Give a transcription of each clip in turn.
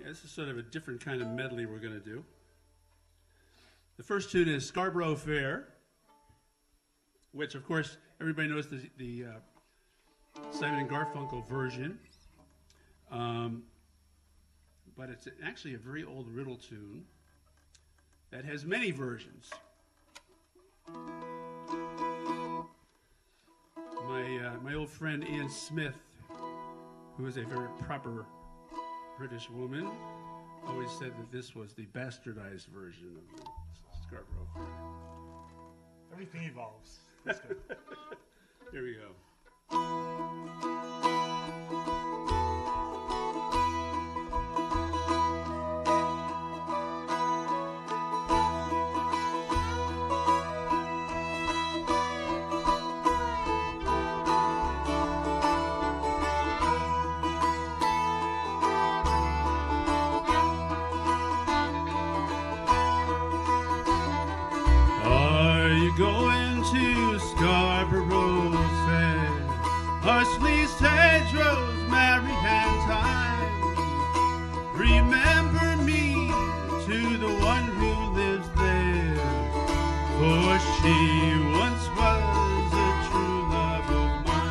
This is sort of a different kind of medley we're going to do. The first tune is Scarborough Fair, which, of course, everybody knows the Simon and Garfunkel version. But it's actually a very old riddle tune that has many versions. My old friend Ian Smith, who is a very proper British woman, always said that this was the bastardized version of the Scarborough Fair. Everything evolves. Let's go. Here we go. Going to Scarborough Fair, Parsley, sage, rosemary, and thyme. Remember me to the one who lives there, for she once was a true love of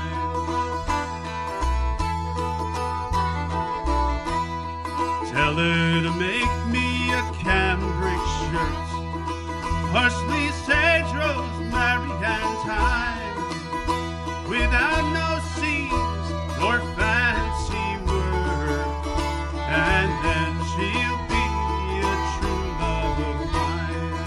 mine. Tell her to make me a cambric shirt, parsley, sage, rosemary, and thyme, without no seams nor fancy work, and then she'll be a true love of mine.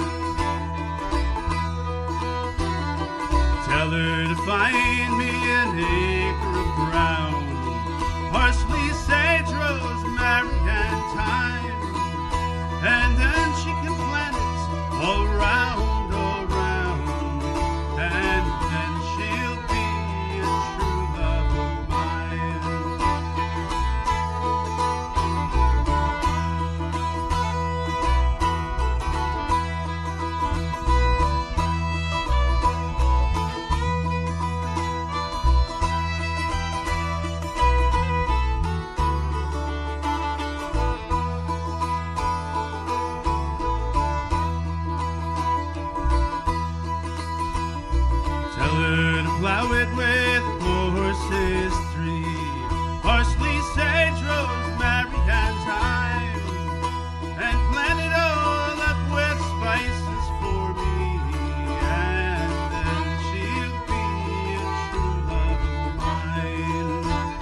Tell her to find me an acre of ground, parsley, sage, rosemary, and thyme, and then she can plant it all round, and then she'll be a true love of mine. Plow it with horses three, parsley, sage, rosemary, and thyme, and plant it all up with spices for me, and then she'll be a true love of mine.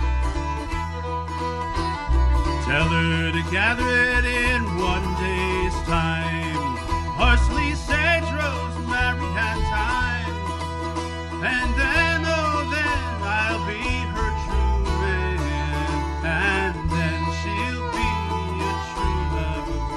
Tell her to gather it in one day's time, parsley, sage, rosemary, and thyme, and then, oh, then I'll be her true man, and then she'll be a true love of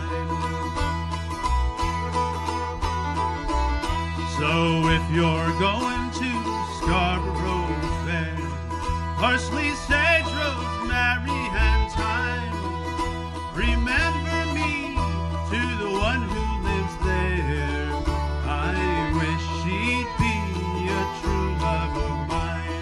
mine. So if you're going to Scarborough Fair, parsley, sage, rosemary, and thyme, remember me to the one who lives there. I wish she'd be a true love of mine.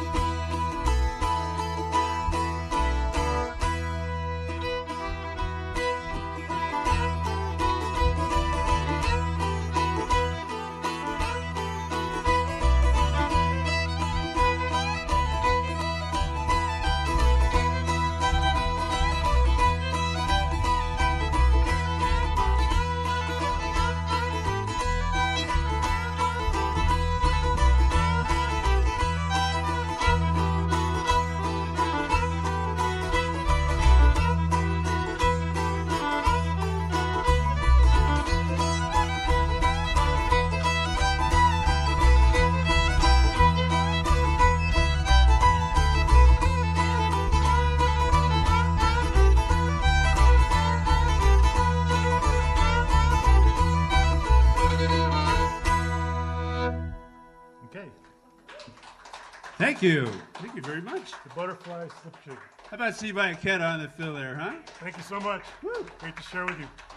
Thank you. Thank you very much. The Butterfly Slip Jig. How about Steve Iachetta on the fiddle there, huh? Thank you so much. Woo. Great to share with you.